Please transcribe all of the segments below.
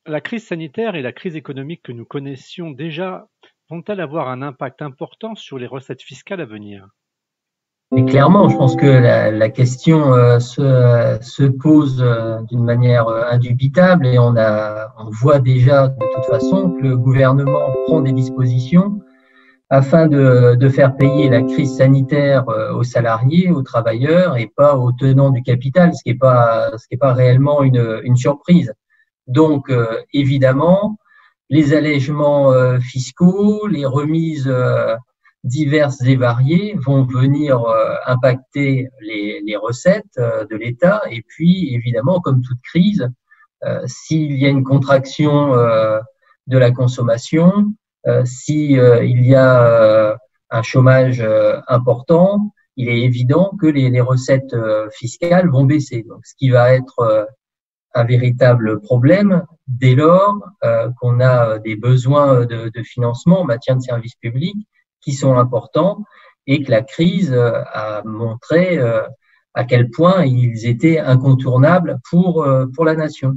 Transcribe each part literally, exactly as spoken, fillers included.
La crise sanitaire et la crise économique que nous connaissions déjà vont-elles avoir un impact important sur les recettes fiscales à venir? Et clairement, je pense que la, la question euh, se, se pose euh, d'une manière euh, indubitable et on a, on voit déjà de toute façon que le gouvernement prend des dispositions afin de, de faire payer la crise sanitaire euh, aux salariés, aux travailleurs et pas aux tenants du capital, ce qui n'est pas, ce qui est pas réellement une, une surprise. Donc, euh, évidemment, les allègements euh, fiscaux, les remises euh, diverses et variées vont venir euh, impacter les, les recettes euh, de l'État. Et puis, évidemment, comme toute crise, euh, s'il y a une contraction euh, de la consommation, euh, si euh, il y a euh, un chômage euh, important, il est évident que les, les recettes euh, fiscales vont baisser. Donc, ce qui va être euh, un véritable problème dès lors euh, qu'on a des besoins de, de financement en matière de services publics qui sont importants et que la crise euh, a montré euh, à quel point ils étaient incontournables pour, euh, pour la nation.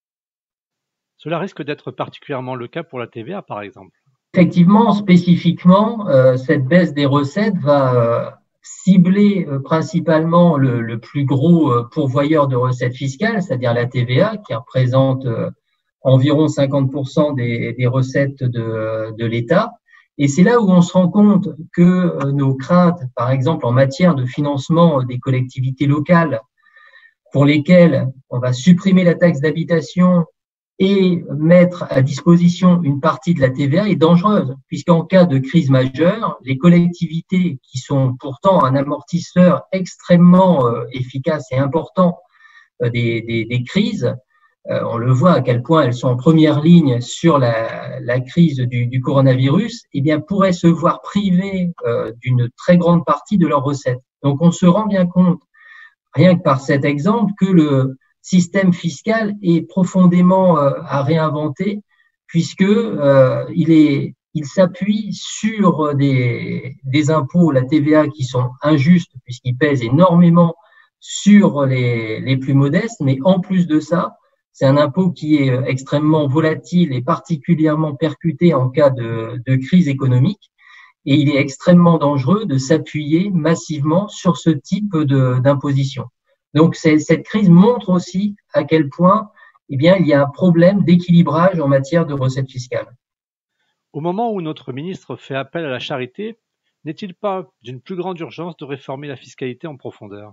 Cela risque d'être particulièrement le cas pour la T V A, par exemple. Effectivement, spécifiquement, euh, cette baisse des recettes va euh, cibler euh, principalement le, le plus gros euh, pourvoyeur de recettes fiscales, c'est-à-dire la T V A, qui représente euh, environ cinquante pour cent des, des recettes de, de l'État. Et c'est là où on se rend compte que euh, nos craintes, par exemple en matière de financement des collectivités locales, pour lesquelles on va supprimer la taxe d'habitation et mettre à disposition une partie de la T V A est dangereuse, puisqu'en cas de crise majeure, les collectivités qui sont pourtant un amortisseur extrêmement euh, efficace et important euh, des, des, des crises, euh, on le voit à quel point elles sont en première ligne sur la, la crise du, du coronavirus, eh bien pourraient se voir privées euh, d'une très grande partie de leurs recettes. Donc on se rend bien compte, rien que par cet exemple, que le système fiscal est profondément euh, à réinventer puisque euh, il est il s'appuie sur des, des impôts, la T V A, qui sont injustes puisqu'ils pèsent énormément sur les, les plus modestes, mais en plus de ça, c'est un impôt qui est extrêmement volatile et particulièrement percuté en cas de, de crise économique. Et il est extrêmement dangereux de s'appuyer massivement sur ce type de, d'imposition. Donc, cette crise montre aussi à quel point, eh bien, il y a un problème d'équilibrage en matière de recettes fiscales. Au moment où notre ministre fait appel à la charité, n'est-il pas d'une plus grande urgence de réformer la fiscalité en profondeur?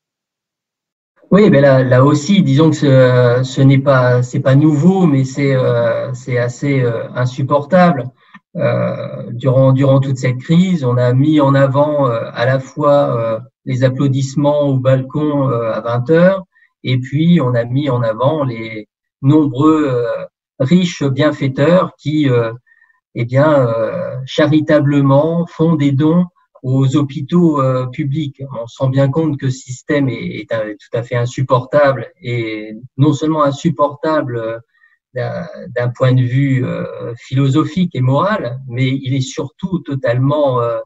Oui, mais là, là aussi, disons que ce, ce n'est pas, c'est pas nouveau, mais c'est, euh, c'est assez euh, insupportable. Euh, durant, durant toute cette crise, on a mis en avant euh, à la fois euh, les applaudissements au balcon euh, à vingt heures, et puis on a mis en avant les nombreux euh, riches bienfaiteurs qui, euh, eh bien, euh, charitablement font des dons aux hôpitaux euh, publics. On se rend bien compte que ce système est, est un, tout à fait insupportable, et non seulement insupportable euh, d'un, d'un point de vue euh, philosophique et moral, mais il est surtout totalement euh,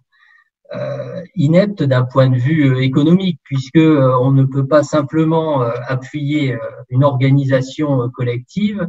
euh, inepte d'un point de vue euh, économique, puisque euh, on ne peut pas simplement euh, appuyer euh, une organisation euh, collective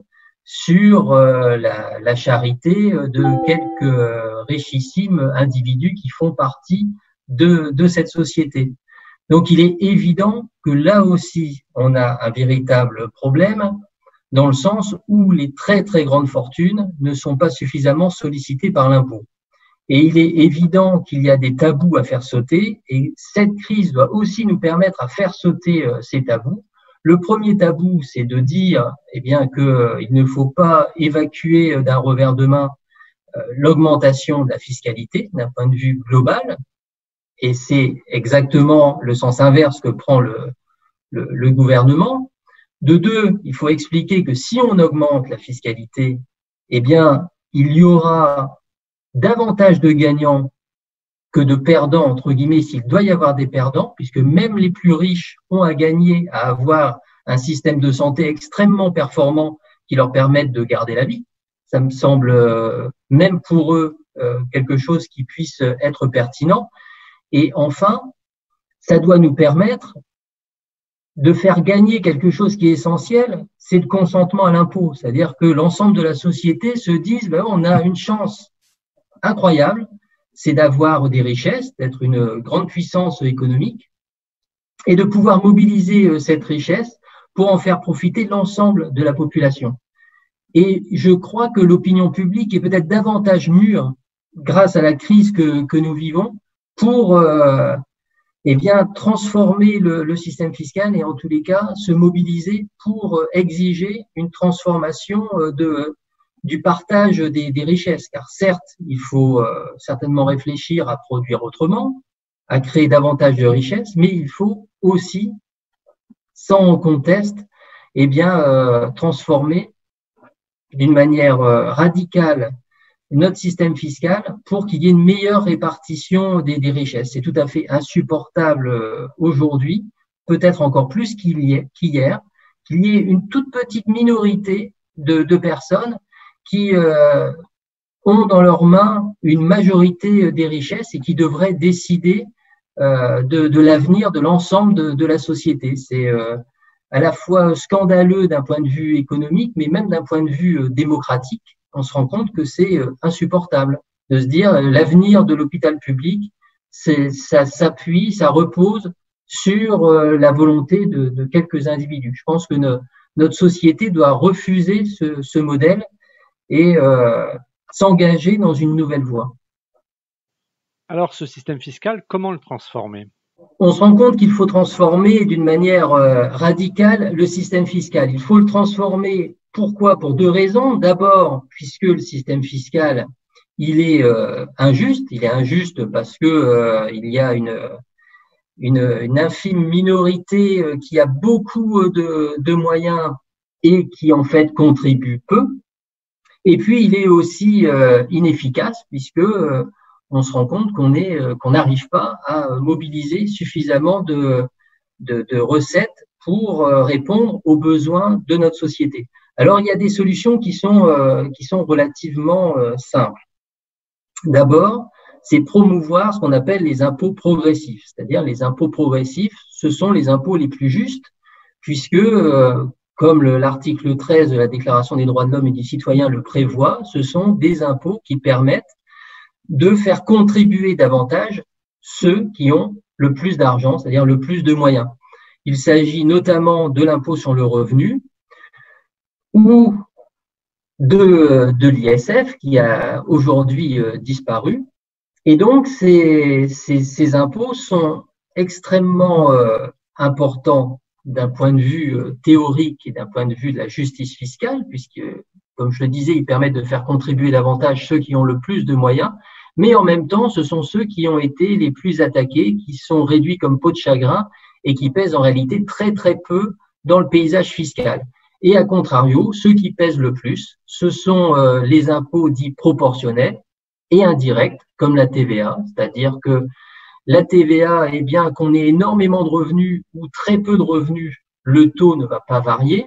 sur euh, la, la charité de quelques euh, richissimes individus qui font partie de, de cette société. Donc, il est évident que là aussi, on a un véritable problème dans le sens où les très, très grandes fortunes ne sont pas suffisamment sollicitées par l'impôt. Et il est évident qu'il y a des tabous à faire sauter, et cette crise doit aussi nous permettre à faire sauter euh, ces tabous. Le premier tabou, c'est de dire eh bien, qu'il euh, ne faut pas évacuer d'un revers de main euh, l'augmentation de la fiscalité d'un point de vue global, et c'est exactement le sens inverse que prend le, le, le gouvernement. De deux, il faut expliquer que si on augmente la fiscalité, eh bien, il y aura davantage de gagnants que de perdants, entre guillemets, s'il doit y avoir des perdants, puisque même les plus riches ont à gagner à avoir un système de santé extrêmement performant qui leur permette de garder la vie. Ça me semble, euh, même pour eux, euh, quelque chose qui puisse être pertinent. Et enfin, ça doit nous permettre de faire gagner quelque chose qui est essentiel, c'est le consentement à l'impôt. C'est-à-dire que l'ensemble de la société se dise, ben, on a une chance incroyable, c'est d'avoir des richesses, d'être une grande puissance économique et de pouvoir mobiliser cette richesse pour en faire profiter l'ensemble de la population. Et je crois que l'opinion publique est peut-être davantage mûre grâce à la crise que, que nous vivons pour euh, eh bien, transformer le, le système fiscal et en tous les cas se mobiliser pour exiger une transformation de, du partage des, des richesses. Car certes, il faut euh, certainement réfléchir à produire autrement, à créer davantage de richesses, mais il faut aussi, sans conteste, eh bien, euh, transformer d'une manière euh, radicale notre système fiscal pour qu'il y ait une meilleure répartition des, des richesses. C'est tout à fait insupportable euh, aujourd'hui, peut-être encore plus qu'il y ait, qu'hier, qu'il y ait une toute petite minorité de, de personnes qui euh, ont dans leurs mains une majorité des richesses et qui devraient décider euh, de, de l'avenir de l'ensemble de, de la société. C'est euh, à la fois scandaleux d'un point de vue économique, mais même d'un point de vue euh, démocratique. On se rend compte que c'est euh, insupportable de se dire euh, l'avenir de l'hôpital public, c'est, ça s'appuie, ça repose sur euh, la volonté de, de quelques individus. Je pense que no, notre société doit refuser ce, ce modèle et euh, s'engager dans une nouvelle voie. Alors, ce système fiscal, comment le transformer? On se rend compte qu'il faut transformer d'une manière euh, radicale le système fiscal. Il faut le transformer. Pourquoi? Pour deux raisons. D'abord, puisque le système fiscal, il est euh, injuste. Il est injuste parce que euh, il y a une, une, une infime minorité euh, qui a beaucoup de, de moyens et qui en fait contribue peu. Et puis, il est aussi euh, inefficace puisque euh, on se rend compte qu'on est, euh, qu'on n'arrive pas à mobiliser suffisamment de, de, de recettes pour euh, répondre aux besoins de notre société. Alors, il y a des solutions qui sont, euh, qui sont relativement euh, simples. D'abord, c'est promouvoir ce qu'on appelle les impôts progressifs. C'est-à-dire, les impôts progressifs, ce sont les impôts les plus justes puisque euh, comme le, l'article treize de la Déclaration des droits de l'homme et du citoyen le prévoit, ce sont des impôts qui permettent de faire contribuer davantage ceux qui ont le plus d'argent, c'est-à-dire le plus de moyens. Il s'agit notamment de l'impôt sur le revenu ou de, de l'I S F qui a aujourd'hui euh, disparu. Et donc, ces, ces, ces impôts sont extrêmement euh, importants d'un point de vue euh, théorique et d'un point de vue de la justice fiscale, puisque, comme je le disais, ils permettent de faire contribuer davantage ceux qui ont le plus de moyens, mais en même temps, ce sont ceux qui ont été les plus attaqués, qui sont réduits comme peau de chagrin et qui pèsent en réalité très très peu dans le paysage fiscal. Et à contrario, ceux qui pèsent le plus, ce sont euh, les impôts dits proportionnels et indirects, comme la T V A, c'est-à-dire que la T V A, eh bien, qu'on ait énormément de revenus ou très peu de revenus, le taux ne va pas varier.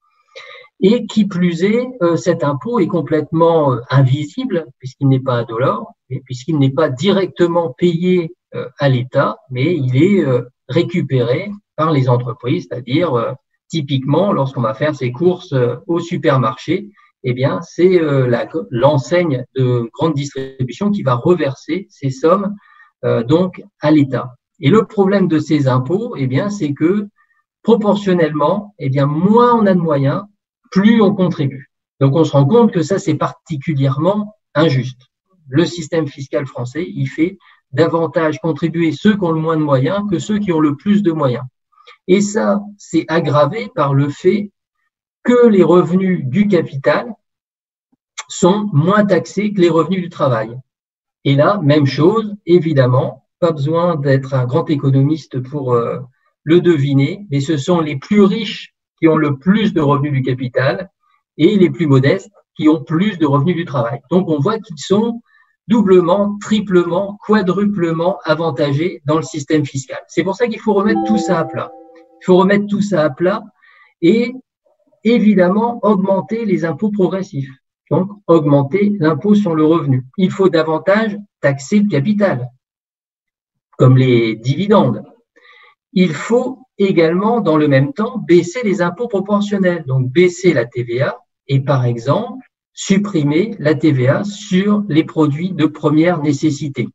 Et qui plus est, euh, cet impôt est complètement euh, invisible puisqu'il n'est pas indolore et puisqu'il n'est pas directement payé euh, à l'État, mais il est euh, récupéré par les entreprises, c'est-à-dire euh, typiquement lorsqu'on va faire ses courses euh, au supermarché, eh bien c'est euh, la, l'enseigne de grande distribution qui va reverser ces sommes euh, donc à l'État. Et le problème de ces impôts, eh bien c'est que proportionnellement, eh bien moins on a de moyens, plus on contribue. Donc, on se rend compte que ça, c'est particulièrement injuste. Le système fiscal français, il fait davantage contribuer ceux qui ont le moins de moyens que ceux qui ont le plus de moyens. Et ça, c'est aggravé par le fait que les revenus du capital sont moins taxés que les revenus du travail. Et là, même chose, évidemment, pas besoin d'être un grand économiste pour euh, le deviner, mais ce sont les plus riches qui ont le plus de revenus du capital et les plus modestes qui ont plus de revenus du travail. Donc, on voit qu'ils sont doublement, triplement, quadruplement avantagés dans le système fiscal. C'est pour ça qu'il faut remettre tout ça à plat. Il faut remettre tout ça à plat et évidemment augmenter les impôts progressifs. Donc, augmenter l'impôt sur le revenu. Il faut davantage taxer le capital, comme les dividendes. Il faut également, dans le même temps, baisser les impôts proportionnels. Donc, baisser la T V A et, par exemple, supprimer la T V A sur les produits de première nécessité.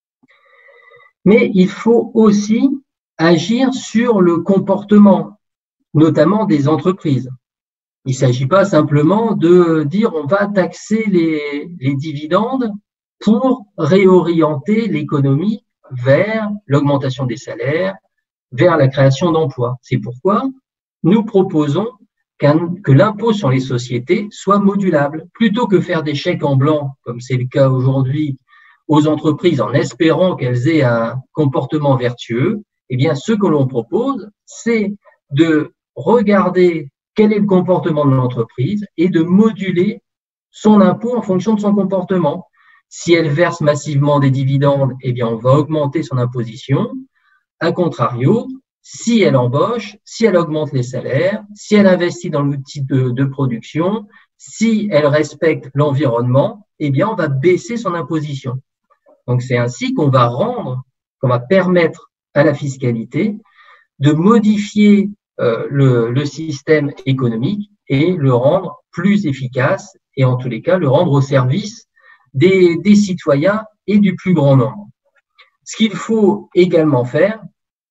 Mais il faut aussi agir sur le comportement, notamment des entreprises. Il ne s'agit pas simplement de dire on va taxer les, les dividendes pour réorienter l'économie vers l'augmentation des salaires, vers la création d'emplois. C'est pourquoi nous proposons qu'un, que l'impôt sur les sociétés soit modulable. Plutôt que faire des chèques en blanc, comme c'est le cas aujourd'hui, aux entreprises en espérant qu'elles aient un comportement vertueux, eh bien, ce que l'on propose, c'est de regarder quel est le comportement de l'entreprise et de moduler son impôt en fonction de son comportement. Si elle verse massivement des dividendes, eh bien, on va augmenter son imposition. A contrario, si elle embauche, si elle augmente les salaires, si elle investit dans l'outil de, de production, si elle respecte l'environnement, eh bien, on va baisser son imposition. Donc, c'est ainsi qu'on va rendre, qu'on va permettre à la fiscalité de modifier euh, le, le système économique et le rendre plus efficace et, en tous les cas, le rendre au service des, des citoyens et du plus grand nombre. Ce qu'il faut également faire,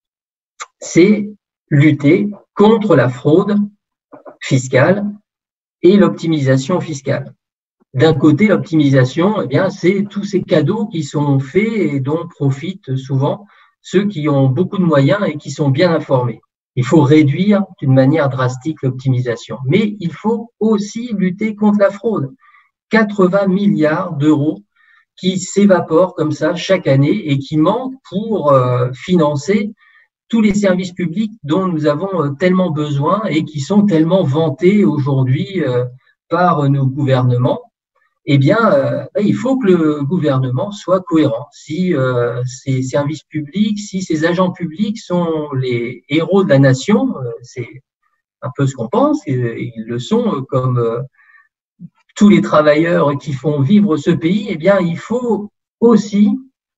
c'est lutter contre la fraude fiscale et l'optimisation fiscale. D'un côté, l'optimisation, eh bien, c'est tous ces cadeaux qui sont faits et dont profitent souvent ceux qui ont beaucoup de moyens et qui sont bien informés. Il faut réduire d'une manière drastique l'optimisation, mais il faut aussi lutter contre la fraude. quatre-vingts milliards d'euros qui s'évaporent comme ça chaque année et qui manquent pour euh, financer tous les services publics dont nous avons euh, tellement besoin et qui sont tellement vantés aujourd'hui euh, par nos gouvernements. Eh bien, euh, il faut que le gouvernement soit cohérent. Si euh, ces services publics, si ces agents publics sont les héros de la nation, euh, c'est un peu ce qu'on pense, et ils le sont euh, comme euh, tous les travailleurs qui font vivre ce pays, eh bien, il faut aussi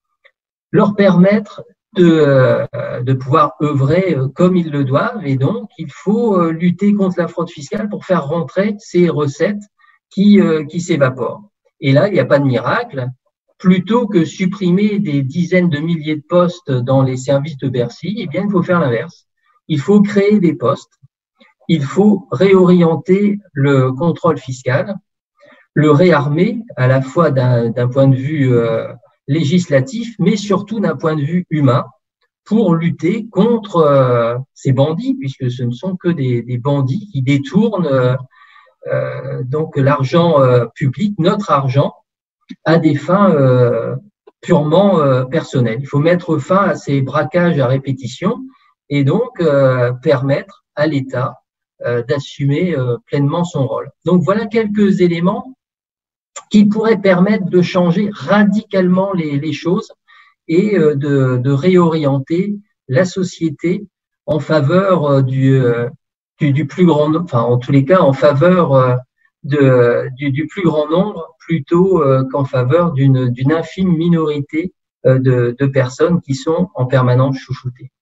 leur permettre de, euh, de pouvoir œuvrer euh, comme ils le doivent. Et donc, il faut euh, lutter contre la fraude fiscale pour faire rentrer ces recettes qui, euh, qui s'évaporent. Et là, il n'y a pas de miracle. Plutôt que supprimer des dizaines de milliers de postes dans les services de Bercy, eh bien, il faut faire l'inverse. Il faut créer des postes. Il faut réorienter le contrôle fiscal, le réarmer à la fois d'un, d'un point de vue euh, législatif, mais surtout d'un point de vue humain, pour lutter contre euh, ces bandits, puisque ce ne sont que des, des bandits qui détournent euh, euh, donc l'argent euh, public, notre argent, à des fins euh, purement euh, personnelles. Il faut mettre fin à ces braquages à répétition et donc euh, permettre à l'État euh, d'assumer euh, pleinement son rôle. Donc voilà quelques éléments qui pourraient permettre de changer radicalement les, les choses et euh, de, de réorienter la société en faveur euh, du, euh, du, du plus grand nombre, enfin en tous les cas en faveur euh, de, du, du plus grand nombre plutôt euh, qu'en faveur d'une, d'une infime minorité euh, de, de personnes qui sont en permanence chouchoutées.